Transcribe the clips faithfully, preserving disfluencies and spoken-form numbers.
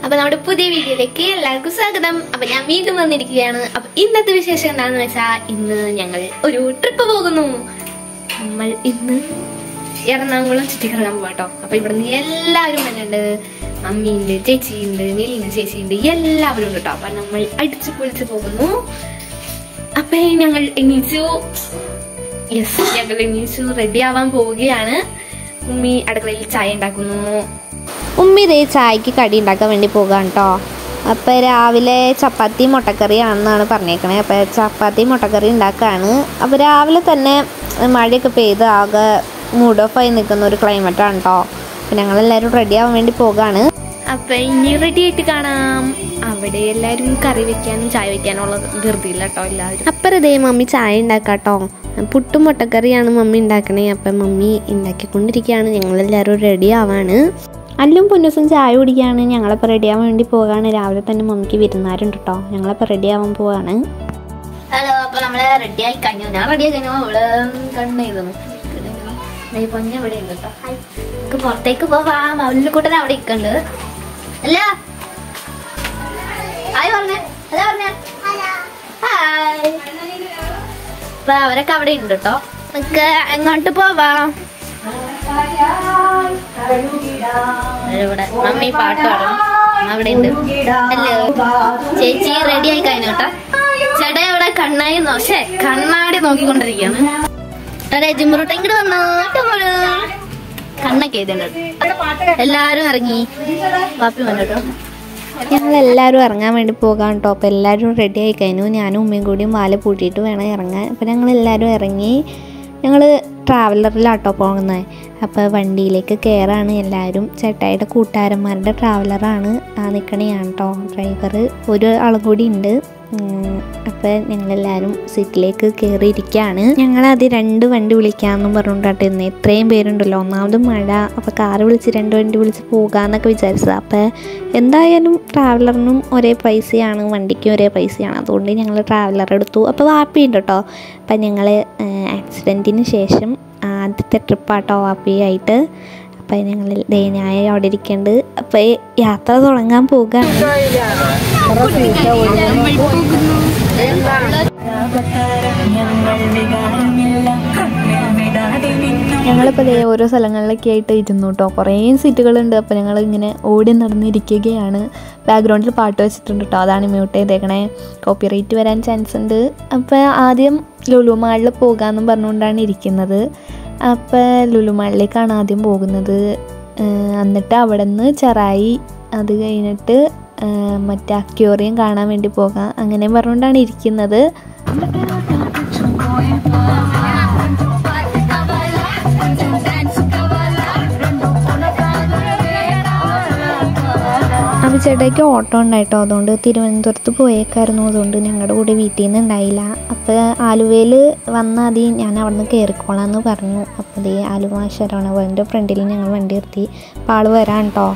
അപ്പൊ നമ്മുടെ പുതിയ വീഡിയോയിലേക്ക് എല്ലാവർക്കും സ്വാഗതം. അപ്പൊ ഞാൻ വീണ്ടും വന്നിരിക്കുകയാണ്. അപ്പൊ ഇന്നത്തെ വിശേഷം എന്താണെന്ന് വെച്ചാൽ ഇന്ന് ഞങ്ങൾ ഒരു ട്രിപ്പ് പോകുന്നു. നമ്മൾ ഇന്ന് എറണാകുളം ചുറ്റിക്കറങ്ങാൻ പോകാട്ടോ. അപ്പൊ ഇവിടുന്ന് എല്ലാവരും വന്നിട്ടുണ്ട്. അമ്മയുണ്ട്, ചേച്ചിയുണ്ട്, നീലിന്റെ ചേച്ചിയുണ്ട്, എല്ലാവരും ഉണ്ട് കേട്ടോ. അപ്പൊ നമ്മൾ അടിച്ചു പൊളിച്ച് പോകുന്നു. അപ്പൊ ഞങ്ങൾ എണീച്ചു യെസ് ഞങ്ങൾ എണീച്ചു റെഡി ആവാൻ പോവുകയാണ്. ഉമ്മി അടുക്കളയിൽ ചായ ഉണ്ടാക്കുന്നു. ഉമ്മി ഇതേ ചായക്ക് കടി ഉണ്ടാക്കാൻ വേണ്ടി പോകാൻ കേട്ടോ. അപ്പോൾ രാവിലെ ചപ്പാത്തി മുട്ടക്കറിയാണെന്നാണ് പറഞ്ഞേക്കണേ. അപ്പോൾ ചപ്പാത്തി മുട്ടക്കറി ഉണ്ടാക്കുകയാണ്. അപ്പോൾ രാവിലെ തന്നെ മഴയൊക്കെ പെയ്ത് ആകെ മൂഡ് ഓഫ് ആയി നിൽക്കുന്ന ഒരു ക്ലൈമറ്റാണ് കേട്ടോ. അപ്പോൾ ഞങ്ങളെല്ലാവരും റെഡി ആവാൻ വേണ്ടി പോകാണ്. അപ്പൊ ഇനി റെഡി ആയിട്ട് കാണാം. അവിടെ എല്ലാവരും കറി വെക്കാനും ചായ വെക്കാനുള്ള ധൃതിയില്ല കേട്ടോ എല്ലാവരും. അപ്പുറം ഇതേ മമ്മി ചായ ഉണ്ടാക്കാട്ടോ. പുട്ടും മുട്ടക്കറിയാണ് മമ്മി ഉണ്ടാക്കണേ. അപ്പം മമ്മി ഉണ്ടാക്കിക്കൊണ്ടിരിക്കുകയാണ്. ഞങ്ങളെല്ലാവരും റെഡി ആവാണ്. അല്ലും പൊന്നൂസും ചായ കുടിക്കുകയാണ്. ഞങ്ങളപ്പോൾ റെഡി ആവാൻ വേണ്ടി പോവുകയാണ്. രാവിലെ തന്നെ മമ്മിക്ക് വിരുന്നാരുണ്ട് കേട്ടോ. ഞങ്ങളപ്പോൾ റെഡി ആവാൻ പോവാണ്. ഹലോ, അപ്പൊ നമ്മള് റെഡി ആയി കഴിഞ്ഞു. ഞാൻ റെഡി ആയി കഴിഞ്ഞു. അവള് കണ്ണെഴുതുന്നു. പൊന്നെ ഇവിടെ ഉണ്ട് കേട്ടോ. നമുക്ക് പുറത്തേക്ക് പോവാം. അവളുടെ കൂട്ടൻ അവിടെ ഇരിക്കണ്ട്. അല്ല ഹായ് പറഞ്ഞേ. അല്ല പറഞ്ഞേ ഹായ്. അപ്പൊ അവരൊക്കെ അവിടെ ഉണ്ട് കേട്ടോ. നമുക്ക് എങ്ങോട്ട് പോവാം? ഇവിടെ മമ്മി പാട്ട് പാടും. അവിടെ ഉണ്ട്. ഹലോ ചേച്ചി റെഡി ആയി കഴിഞ്ഞു കേട്ടോ. ചേട്ടാ ഇവിടെ കണ്ണായി നോശേ കണ്ണാടി നോക്കിക്കൊണ്ടിരിക്കുകയാണ്. ജിമ്മുറോട്ട് ഇങ്ങോട്ട് വന്നോ. കണ്ണൊക്കെ എഴുതേണ്ടത്. എല്ലാരും ഇറങ്ങി. പാപ്പി വന്നോട്ടോ. ഞങ്ങളെല്ലാവരും ഇറങ്ങാൻ വേണ്ടി പോകാൻ കേട്ടോ. അപ്പോൾ എല്ലാവരും റെഡി ആയി കഴിഞ്ഞു. ഞാനും ഉമ്മയും കൂടിയും വാല പൂട്ടിയിട്ട് വേണം ഇറങ്ങാൻ. അപ്പോൾ ഞങ്ങളെല്ലാവരും ഇറങ്ങി. ഞങ്ങൾ ട്രാവലറിലാട്ടോ പോകുന്നത്. അപ്പോൾ വണ്ടിയിലേക്ക് കയറാണ് എല്ലാവരും. ചേട്ടായിയുടെ കൂട്ടുകാരന്മാരുടെ ട്രാവലറാണ് ആ നിൽക്കണയാണ് കേട്ടോ ഡ്രൈവർ. ഒരു ആളും കൂടി ഉണ്ട്. അപ്പോൾ ഞങ്ങളെല്ലാവരും സീറ്റിലേക്ക് കയറിയിരിക്കുകയാണ്. ഞങ്ങളത് രണ്ട് വണ്ടി വിളിക്കാമെന്നും പറഞ്ഞുകൊണ്ടാട്ടോ ഇന്ന്. ഇത്രയും പേരുണ്ടല്ലോ, ഒന്നാമത് മഴ. അപ്പോൾ കാറ് വിളിച്ച് രണ്ട് വണ്ടി വിളിച്ച് പോകാമെന്നൊക്കെ വിചാരിച്ചത്. അപ്പോൾ എന്തായാലും ട്രാവലറിനും ഒരേ പൈസയാണ്, വണ്ടിക്കും ഒരേ പൈസയാണ്. അതുകൊണ്ട് ഞങ്ങൾ ട്രാവലർ എടുത്തു. അപ്പോൾ വാപ്പിയുണ്ട് കേട്ടോ. അപ്പം ഞങ്ങൾ ആക്സിഡൻറ്റിന് ശേഷം ആദ്യത്തെ ട്രിപ്പാട്ടോ വാപ്പിയായിട്ട്. അപ്പം ഞങ്ങൾ ദയനായ അവിടെ ഇരിക്കുന്നുണ്ട്. അപ്പം യാത്ര തുടങ്ങാൻ പോകുകയാണ്. ഞങ്ങളിപ്പോൾ ദേ ഓരോ സ്ഥലങ്ങളിലൊക്കെ ആയിട്ട് ഇരുന്നു കേട്ടോ. കുറേ സീറ്റുകളുണ്ട്. അപ്പോൾ ഞങ്ങൾ ഇങ്ങനെ ഓടി നടന്നിരിക്കുകയാണ്. ബാക്ക്ഗ്രൗണ്ടിൽ പാട്ട് വെച്ചിട്ടുണ്ട് കേട്ടോ. അതാണ് മ്യൂട്ട് ചെയ്തേക്കണേ. കോപ്പിറൈറ്റ് വരാൻ ചാൻസ് ഉണ്ട്. അപ്പോൾ ആദ്യം ലുലു മാളിൽ പോകാമെന്നും പറഞ്ഞുകൊണ്ടാണ് ഇരിക്കുന്നത്. അപ്പോൾ ലുലു മാളിലേക്കാണ് ആദ്യം പോകുന്നത്. എന്നിട്ട് അവിടെ നിന്ന് ചെറായി, അത് കഴിഞ്ഞിട്ട് മറ്റേ അക്വേറിയം കാണാൻ വേണ്ടി പോകാം, അങ്ങനെ പറഞ്ഞുകൊണ്ടാണ് ഇരിക്കുന്നത്. അപ്പോൾ ചേട്ടായിക്ക് ഓട്ടോ ഉണ്ടായിട്ടോ. അതുകൊണ്ട് തിരുവനന്തപുരത്ത് പോയേക്കായിരുന്നു. അതുകൊണ്ട് ഞങ്ങളുടെ കൂടെ വീട്ടിൽ നിന്ന് ഉണ്ടായില്ല. അപ്പോൾ ആലുവയിൽ വന്നാൽ മതി, ഞാൻ അവിടെ നിന്ന് കയറിക്കോളാമെന്ന് പറഞ്ഞു. അപ്പോൾ ദേ ആലുവ ശരവണഭവൻ്റെ ഫ്രണ്ടിൽ ഞങ്ങൾ വണ്ടി നിർത്തി. അപ്പോൾ ആൾ വരാൻ കേട്ടോ.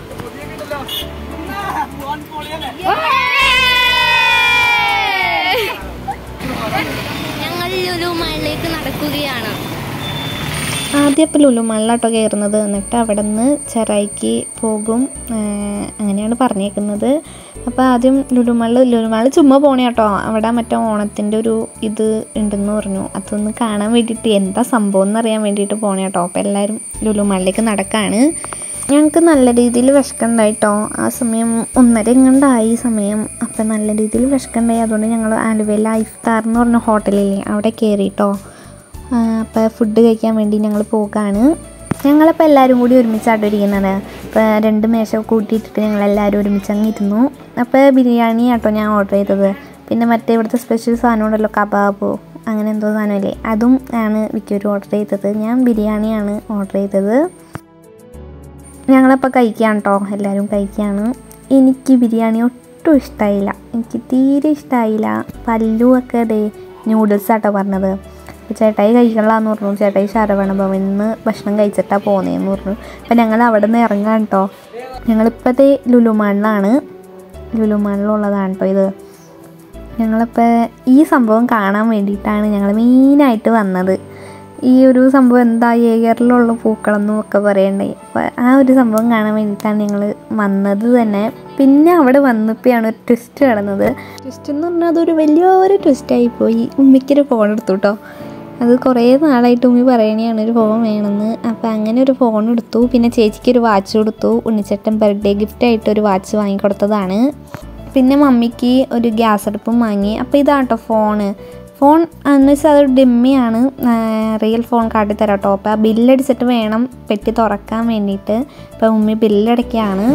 ഞങ്ങൾ ലുലു മാളിലേക്ക് നടക്കുകയാണ്. ആദ്യം ഇപ്പോൾ ലുലു മാളിലാട്ടോ കയറുന്നത്. എന്നിട്ട് അവിടെ നിന്ന് ചെറായിക്ക് പോകും, അങ്ങനെയാണ് പറഞ്ഞേക്കുന്നത്. അപ്പോൾ ആദ്യം ലുലു മാളിൽ ലുലു മാളിൽ ചുമ്മാ പോണേ കേട്ടോ. അവിടെ മറ്റേ ഓണത്തിൻ്റെ ഒരു ഇത് ഉണ്ടെന്ന് പറഞ്ഞു. അതൊന്ന് കാണാൻ വേണ്ടിയിട്ട് എന്താ സംഭവം എന്നറിയാൻ വേണ്ടിയിട്ട് പോണേ കേട്ടോ. അപ്പോൾ എല്ലാവരും ലുലു മാളിലേക്ക് നടക്കുകയാണ്. ഞങ്ങൾക്ക് നല്ല രീതിയിൽ വിശക്കുണ്ടായിട്ടോ. ആ സമയം ഒന്നര എങ്ങാണ്ടായി സമയം. അപ്പം നല്ല രീതിയിൽ വിശക്കുണ്ടായി. അതുകൊണ്ട് ഞങ്ങൾ ആലുവയിൽ ഇഫ്താർ എന്ന് പറഞ്ഞ ഹോട്ടലില്ലേ അവിടെ കയറിയിട്ടോ. അപ്പോൾ ഫുഡ് കഴിക്കാൻ വേണ്ടി ഞങ്ങൾ പോകാണ്. ഞങ്ങളിപ്പോൾ എല്ലാവരും കൂടി ഒരുമിച്ചാട്ടോ ഇരിക്കുന്നത്. അപ്പോൾ രണ്ട് മേശ കൂട്ടിയിട്ടിട്ട് ഞങ്ങളെല്ലാവരും ഒരുമിച്ച് അങ്ങ് ഇരുന്നു. അപ്പോൾ ബിരിയാണി ആട്ടോ ഞാൻ ഓർഡർ ചെയ്തത്. പിന്നെ മറ്റേ ഇവിടുത്തെ സ്പെഷ്യൽ സാധനം ഉണ്ടല്ലോ, കബാബോ അങ്ങനെ എന്തോ സാധനമല്ലേ, അതും ആണ് മിക്കവരും ഓർഡർ ചെയ്തത്. ഞാൻ ബിരിയാണിയാണ് ഓർഡർ ചെയ്തത്. ഞങ്ങളപ്പോൾ കഴിക്കുകയാണ് കേട്ടോ, എല്ലാവരും കഴിക്കുകയാണ്. എനിക്ക് ബിരിയാണി ഒട്ടും ഇഷ്ടമായില്ല. എനിക്ക് തീരെ ഇഷ്ടമായില്ല. പല്ലു ഒക്കെ ദേ നൂഡിൽസാട്ടോ പറഞ്ഞത്. അപ്പോൾ ചേട്ടായി കഴിക്കണമെന്ന് പറഞ്ഞു. ചേട്ടായി ശരവണഭവനിൽ നിന്ന് ഭക്ഷണം കഴിച്ചിട്ടാണ് പോകുന്നതെന്ന് പറഞ്ഞു. അപ്പോൾ ഞങ്ങൾ അവിടെ നിന്ന് ഇറങ്ങാൻ കേട്ടോ. ഞങ്ങളിപ്പോഴത്തെ ലുലു മാളിലാണ്, ലുലു മാളിലുള്ളതാണ് കേട്ടോ ഇത്. ഞങ്ങളിപ്പോൾ ഈ സംഭവം കാണാൻ വേണ്ടിയിട്ടാണ് ഞങ്ങൾ മെയിനായിട്ട് വന്നത്. ഈ ഒരു സംഭവം എന്താ എയറിലുള്ള പൂക്കളെന്നും ഒക്കെ പറയണ്ടേ. അപ്പോൾ ആ ഒരു സംഭവം കാണാൻ വേണ്ടിയിട്ടാണ് ഞങ്ങൾ വന്നത് തന്നെ. പിന്നെ അവിടെ വന്നപ്പോഴാണ് ഒരു ട്വിസ്റ്റ് നടന്നത്. ട്വിസ്റ്റ് എന്ന് പറഞ്ഞാൽ അതൊരു വലിയൊരു ട്വിസ്റ്റായിപ്പോയി. ഉമ്മിക്കൊരു ഫോൺ എടുത്തു കേട്ടോ. അത് കുറേ നാളായിട്ട് ഉമ്മി പറയണതാണ് ഒരു ഫോൺ വേണമെന്ന്. അപ്പോൾ അങ്ങനെ ഒരു ഫോൺ എടുത്തു. പിന്നെ ചേച്ചിക്ക് ഒരു വാച്ച് കൊടുത്തു. ഉണ്ണിച്ചേട്ടൻ ബർത്ത്ഡേ ഗിഫ്റ്റായിട്ട് ഒരു വാച്ച് വാങ്ങിക്കൊടുത്തതാണ്. പിന്നെ മമ്മിക്ക് ഒരു ഗ്യാസ് അടുപ്പും വാങ്ങി. അപ്പോൾ ഇതാട്ടോ ഫോണ്. ഫോൺ എന്ന് വെച്ചാൽ അതൊരു ഡെമ്മിയാണ്, റിയൽ ഫോൺ കാട്ടിത്തരാം കേട്ടോ. അപ്പോൾ ആ ബില്ലടിച്ചിട്ട് വേണം പെട്ടി തുറക്കാൻ വേണ്ടിയിട്ട്. അപ്പോൾ ഉമ്മി ബില്ലടയ്ക്കുകയാണ്.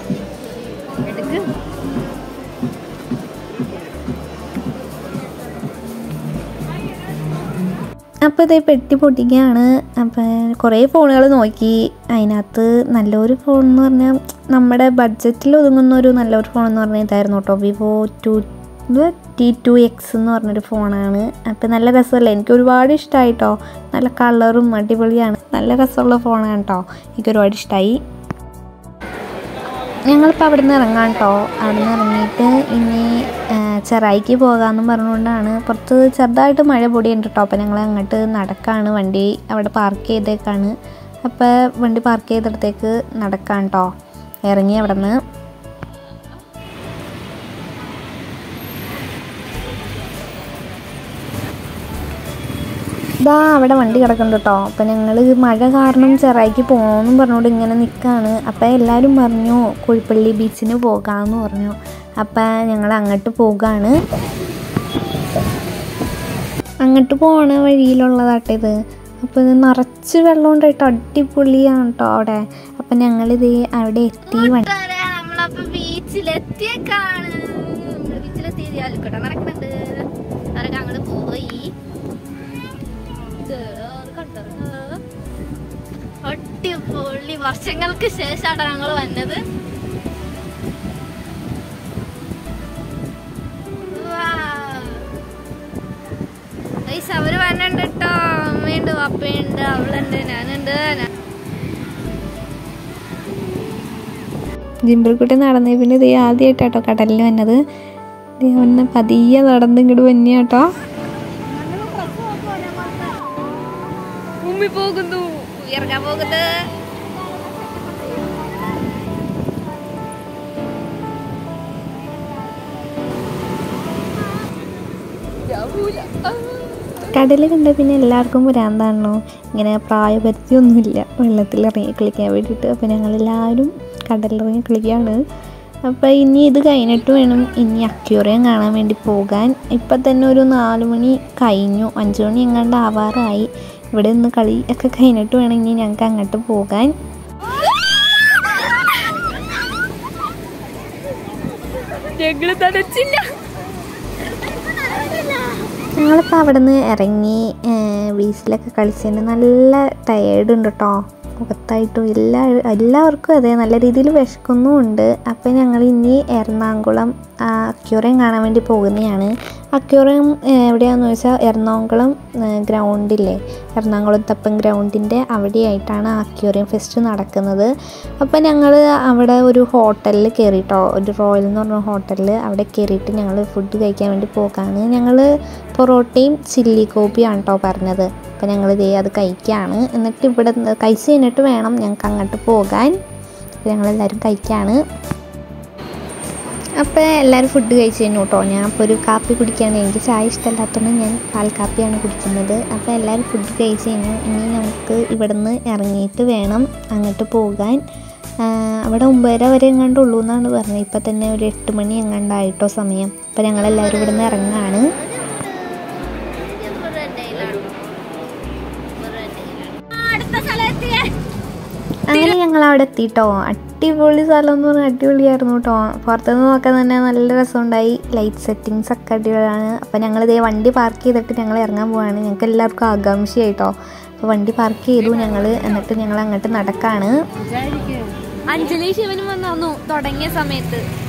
അപ്പോൾ ഇതേ പെട്ടി പൊട്ടിക്കുകയാണ്. അപ്പോൾ കുറേ ഫോണുകൾ നോക്കി. അതിനകത്ത് നല്ലൊരു ഫോൺ എന്ന് പറഞ്ഞാൽ നമ്മുടെ ബഡ്ജറ്റിൽ ഒതുങ്ങുന്ന ഒരു നല്ലൊരു ഫോൺ എന്ന് പറഞ്ഞാൽ ഇതായിരുന്നു കേട്ടോ. Vivo two T two X എന്ന് പറഞ്ഞൊരു ഫോണാണ്. അപ്പോൾ നല്ല രസമല്ലേ, എനിക്ക് ഒരുപാട് ഇഷ്ടമായി കേട്ടോ. നല്ല കളറും അടിപൊളിയാണ്, നല്ല രസമുള്ള ഫോണാണ് കേട്ടോ. എനിക്ക് ഒരുപാട് ഇഷ്ടമായി. ഞങ്ങളിപ്പോൾ അവിടെ നിന്ന് ഇറങ്ങാം കേട്ടോ. അവിടെ നിന്ന് ഇറങ്ങിയിട്ട് ഇനി ചെറായിക്ക് പോകാമെന്നും പറഞ്ഞുകൊണ്ടാണ്. പുറത്ത് ചെറുതായിട്ട് മഴ പൊടിയുണ്ട് കേട്ടോ. അപ്പോൾ ഞങ്ങൾ അങ്ങോട്ട് നടക്കാണ്. വണ്ടി അവിടെ പാർക്ക് ചെയ്തേക്കാണ്. അപ്പോൾ വണ്ടി പാർക്ക് ചെയ്തിടത്തേക്ക് നടക്കാം കേട്ടോ. ഇറങ്ങി അവിടെ നിന്ന് ഇതാ അവിടെ വണ്ടി കിടക്കുന്നുണ്ട് കേട്ടോ. അപ്പം ഞങ്ങൾ മഴ കാരണം ചെറായിക്ക് പോകണമെന്നും പറഞ്ഞുകൊണ്ട് ഇങ്ങനെ നിൽക്കുകയാണ്. അപ്പം എല്ലാവരും പറഞ്ഞു കുഴിപ്പള്ളി ബീച്ചിന് പോകാമെന്ന് പറഞ്ഞു. അപ്പം ഞങ്ങൾ അങ്ങോട്ട് പോവുകയാണ്. അങ്ങോട്ട് പോകണ വഴിയിലുള്ളതാട്ടോ ഇത്. അപ്പോൾ ഇത് നിറച്ച് വെള്ളം ഉണ്ടായിട്ട് അടിപൊളിയാണ് കേട്ടോ അവിടെ. അപ്പം ഞങ്ങളിത് അവിടെ എത്തി. നമ്മളപ്പോൾ ബീച്ചിലെത്തിയേക്കാണ്. ബീച്ചിലെത്തി ആലിക്കോട്ടെ നടക്കുന്നുണ്ട്. അവരൊക്കെ അങ്ങോട്ട് പോയി. അടിപൊളി വർഷങ്ങൾക്ക് ശേഷമാണ് ഞങ്ങൾ വന്നത്. അവര് വന്നിട്ടുണ്ട് കേട്ടോ. അമ്മയുണ്ട്, പപ്പയുണ്ട്, അവളുണ്ട്, ഞാനുണ്ട്. ജിമ്പിൾക്കുട്ടി നടന്നേ പിന്നെ ഇത് ആദ്യമായിട്ടാട്ടോ കടലിൽ വന്നത്. വന്ന് പതിയെ നടന്ന് ഇങ്ങോട്ട് വന്നെയാട്ടോ. ഉമ്മി പോകുന്നു, ഇറങ്ങാൻ പോകുന്നത്. കടൽ കണ്ട പിന്നെ എല്ലാവർക്കും ഭ്രാന്താണല്ലോ. ഇങ്ങനെ പ്രായപരിധിയൊന്നുമില്ല വെള്ളത്തിൽ ഇറങ്ങി കളിക്കാൻ വേണ്ടിയിട്ട്. അപ്പോൾ ഞങ്ങളെല്ലാവരും കടലിലിറങ്ങി കളിക്കുകയാണ്. അപ്പോൾ ഇനി ഇത് കഴിഞ്ഞിട്ട് വേണം ഇനി അക്വേറിയം കാണാൻ വേണ്ടി പോകാൻ. ഇപ്പം തന്നെ ഒരു നാല് മണി കഴിഞ്ഞു, അഞ്ച് മണി എങ്ങാണ്ട് ആവാറായി. ഇവിടെ നിന്ന് കളി ഒക്കെ കഴിഞ്ഞിട്ട് വേണം ഇനി ഞങ്ങൾക്ക് അങ്ങോട്ട് പോകാൻ. ഞങ്ങളിപ്പോൾ അവിടെ നിന്ന് ഇറങ്ങി ബീച്ചിലൊക്കെ കളിച്ചതിന് നല്ല ടയേർഡ് ഉണ്ട് കേട്ടോ. മുഖത്തായിട്ടും എല്ലാ എല്ലാവർക്കും അതെ നല്ല രീതിയിൽ വിശക്കുന്നുമുണ്ട്. അപ്പോൾ ഞങ്ങൾ ഇനി എറണാകുളം അക്വേറിയം കാണാൻ വേണ്ടി പോകുന്നതാണ്. അക്വേറിയം എവിടെയാണെന്ന് ചോദിച്ചാൽ എറണാകുളം ഗ്രൗണ്ടില്ലേ, എറണാകുളം തപ്പൻ ഗ്രൗണ്ടിൻ്റെ അവിടെയായിട്ടാണ് അക്വേറിയം ഫെസ്റ്റ് നടക്കുന്നത്. അപ്പോൾ ഞങ്ങൾ അവിടെ ഒരു ഹോട്ടലിൽ കയറിയിട്ടോ, ഒരു റോയൽ എന്ന് പറഞ്ഞ ഹോട്ടലിൽ അവിടെ കയറിയിട്ട് ഞങ്ങൾ ഫുഡ് കഴിക്കാൻ വേണ്ടി പോകാണ്. ഞങ്ങൾ പൊറോട്ടയും ചില്ലി കോപ്പിയാണ് കേട്ടോ പറഞ്ഞത്. അപ്പോൾ ഞങ്ങൾ ഇതേ അത് കഴിക്കുകയാണ്. എന്നിട്ട് ഇവിടെ കഴിച്ച് കഴിഞ്ഞിട്ട് വേണം ഞങ്ങൾക്ക് അങ്ങോട്ട് പോകാൻ. അപ്പോൾ ഞങ്ങളെല്ലാവരും കഴിക്കുകയാണ്. അപ്പോൾ എല്ലാവരും ഫുഡ് കഴിച്ച് കഴിഞ്ഞു കേട്ടോ. ഞാൻ ഇപ്പോൾ ഒരു കാപ്പി കുടിക്കുകയാണ്. എനിക്ക് ചായ ഇഷ്ടമല്ലാത്തതുകൊണ്ട് ഞാൻ പാൽ കാപ്പിയാണ് കുടിക്കുന്നത്. അപ്പോൾ എല്ലാവരും ഫുഡ് കഴിച്ച് കഴിഞ്ഞു. ഇനി നമുക്ക് ഇവിടെ നിന്ന് ഇറങ്ങിയിട്ട് വേണം അങ്ങോട്ട് പോകാൻ. അവിടെ ഒമ്പതര വരെ എങ്ങാണ്ടുള്ളൂ എന്നാണ് പറഞ്ഞത്. ഇപ്പം തന്നെ ഒരു എട്ട് മണി എങ്ങാണ്ടായിട്ടോ സമയം. അപ്പോൾ ഞങ്ങളെല്ലാവരും ഇവിടെ നിന്ന് ഇറങ്ങുകയാണ്. അങ്ങനെ ഞങ്ങൾ അവിടെ എത്തിയിട്ടോ. അടിപൊളി സ്ഥലം എന്ന് പറഞ്ഞാൽ അടിപൊളിയായിരുന്നു കേട്ടോ. പുറത്തുനിന്ന് നോക്കാൻ തന്നെ നല്ല രസമുണ്ടായി. ലൈറ്റ് സെറ്റിങ്സ് ഒക്കെ അടിപൊളിയാണ്. അപ്പോൾ ഞങ്ങളിതേ വണ്ടി പാർക്ക് ചെയ്തിട്ട് ഞങ്ങൾ ഇറങ്ങാൻ പോവാണ്. ഞങ്ങൾക്ക് എല്ലാവർക്കും ആകാംക്ഷയായിട്ടോ. അപ്പോൾ വണ്ടി പാർക്ക് ചെയ്തു ഞങ്ങൾ. എന്നിട്ട് ഞങ്ങൾ അങ്ങോട്ട് നടക്കാണ്. അഞ്ജലി ശിവനും വന്നു തുടങ്ങിയ സമയത്ത്